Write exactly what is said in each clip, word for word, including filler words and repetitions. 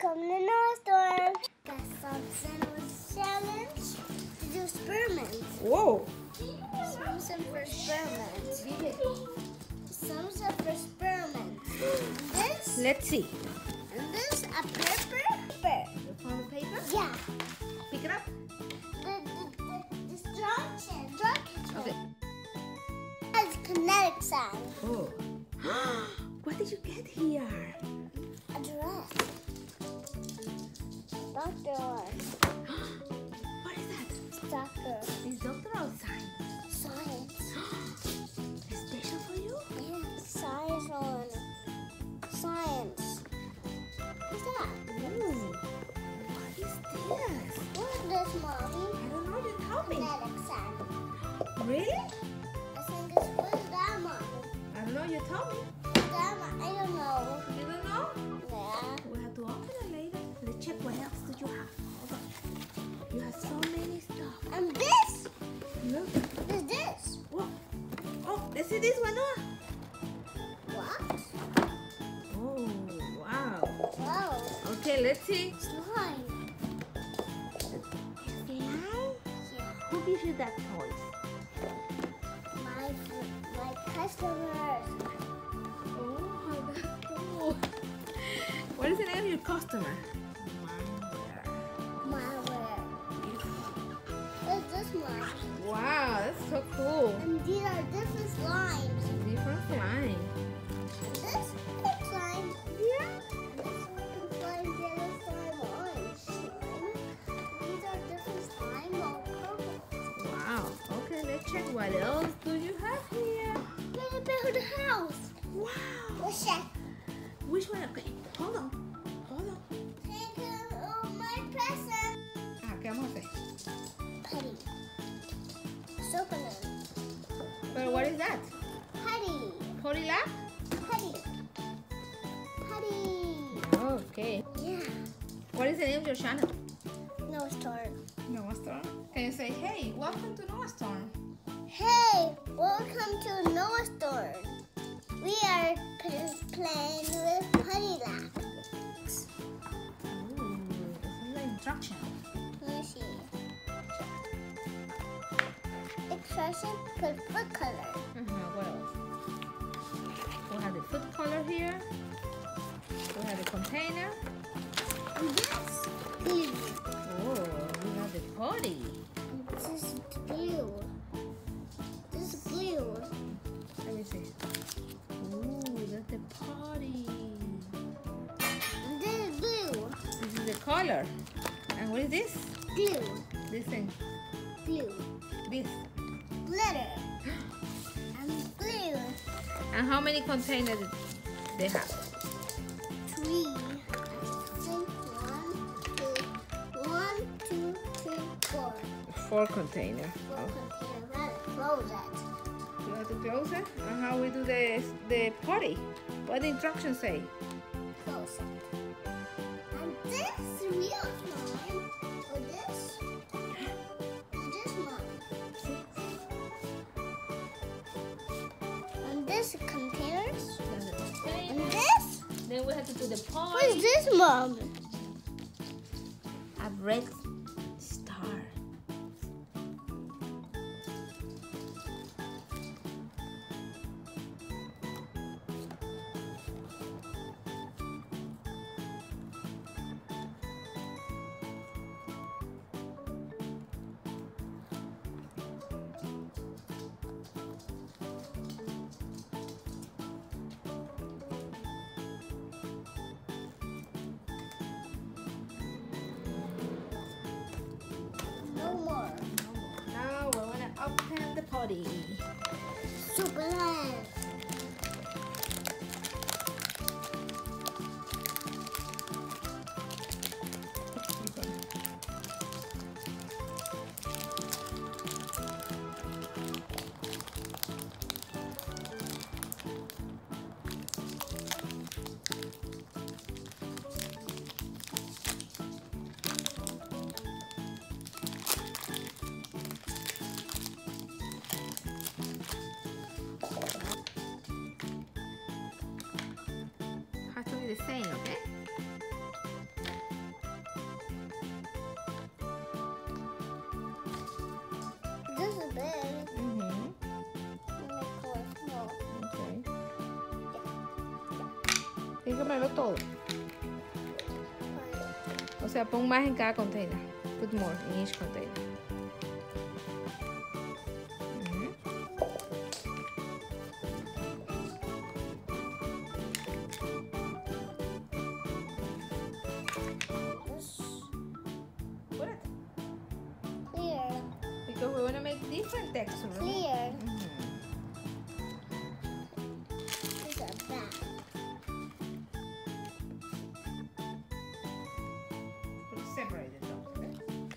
Welcome to Noah's Storm. Got some sandwich challenge to do experiments. Whoa! Some some for experiments. Some some for experiments. And this. Let's see. And this a paper. Paper. You found the paper? Yeah. Pick it up. The the the, the instruction. Instruction. Okay. Has kinetic sound. Oh. What did you get here? A dress. Doctor. What is that? Doctor. Is doctor or science? Science. Special for you? Yeah, science on. Science. What's that? Ooh. What is this? What is this, Mommy? I don't know. You tell me. Kinetic sound. Really? I think it's what's that, Mommy? I don't know. You tell me. That, Mo- I don't know. You don't know? Yeah. We have to open it later. Let's check what else do you have. Hold on. You have so many stuff. And this Look. is this. What? Oh, let's see this one. Noah. What? Oh, wow. Wow. Okay, let's see. Slime. Slime? Yeah. Who gives you that toy? My fr- my customers. Oh, that's cool. What is the name of your customer? MindWare. MindWare. What's this one? Wow, that's so cool. And these are different slimes. Different slime. This pink slime. Yeah. This pink slime, yellow slime, orange slime. These are different slime or purple. Wow. Okay, let's check what else do you have here. Better build a house. Wow. Let's check. Which one? Okay, hold on. Hold on. Thank you for my present. Ah, ¿qué vamos a hacer? Putty. Let's open it. But what is that? Putty. Putty Lab? Putty. Putty. Okay. Yeah. What is the name of your channel? No store. Noah Storm. Can you say, hey, welcome to Noah Storm? Hey, welcome to Noah's Storm. We are p- playing with Putty Lab. Ooh, this is the instruction. Let me see. Expression, put foot color. Uh-huh, what else? We have the food color here. We have the container. And this blue. Oh, we have the potty. And this is blue. This is blue. Let me see. Ooh, that's the potty. And this is blue. This is the color. And what is this? Blue. This thing. Blue. This. Glitter. And blue. And how many containers they have? Three. I think one, two, one, two, three, four. Four containers. Four Oh, containers. Let's close it. you have to close it. And how we do the the potty? What the instructions say? Close it. And this real slime. Or this. And this one. And this containers. That's the And container. this. Then we have to do the potty. What is this, Mom? A red star. No more. Now we want to open the potty. Super land. big. Mhm. Make one small. Okay. Tienes que ponerlo todo. O sea, pon más en cada container. Put more in each container. Mhm. Put it. Clear. Because we want to make different textures. Right? Clear. Mhm. These are bad. Put separate the drops, okay?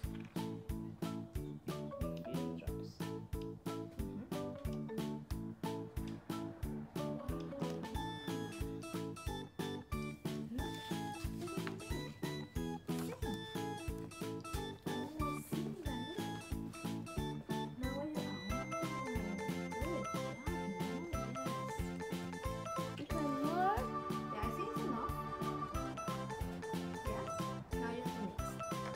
Few drops. You want more? Yeah, I think it's enough. Yes. Now you can mix.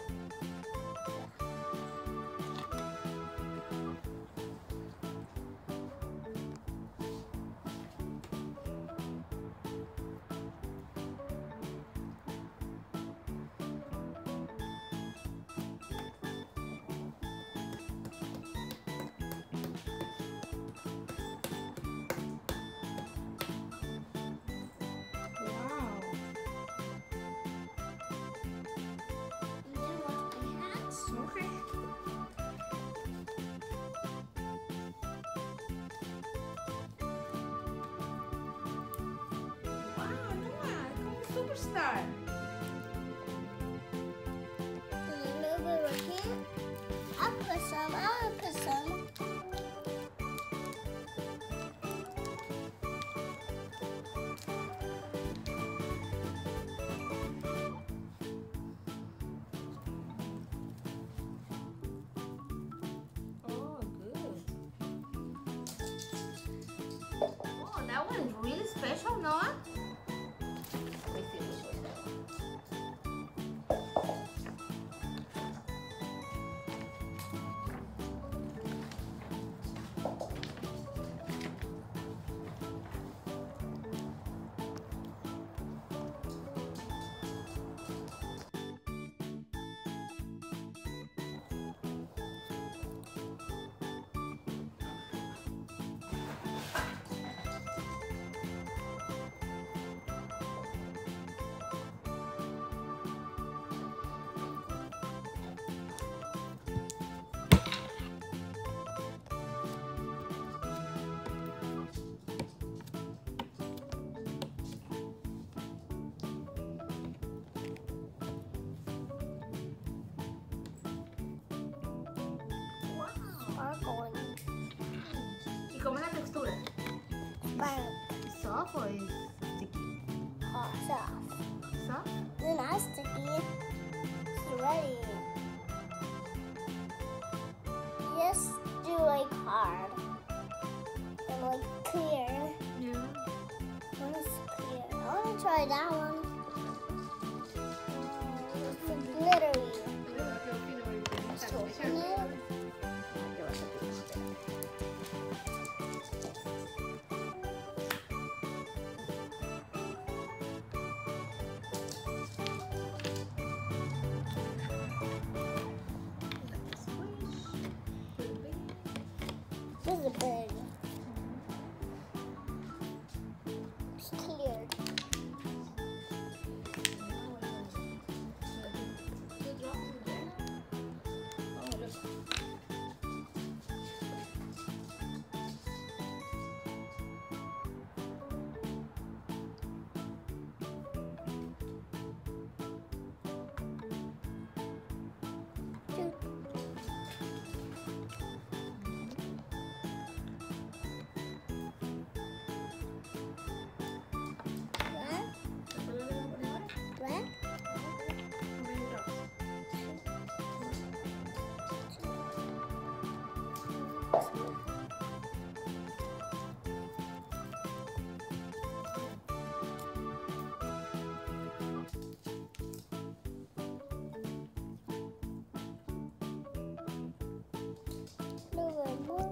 Wow. You can wash my hands. Okay. Wow, Noah, como un superstar. There's a little bit right here. I'll put some. I'll put some. Oh, good. Oh, that one is really special, Noah. Let me see which one that one. Sparkling. ¿Y cómo es la textura? But ¿Soft or is sticky? hot soft. Soft? It's not sticky. It's ready. Just do like hard and like clear. Yeah. One is clear. I want to try that one. Oh, it's glittery. So clear. This is big. It's clear. little bit more.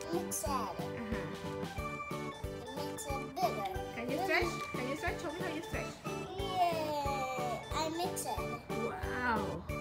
mix it. Uh-huh. Makes it bigger. Can you stretch? Can you stretch? Show me how you stretch. Yeah, I mix it. Wow.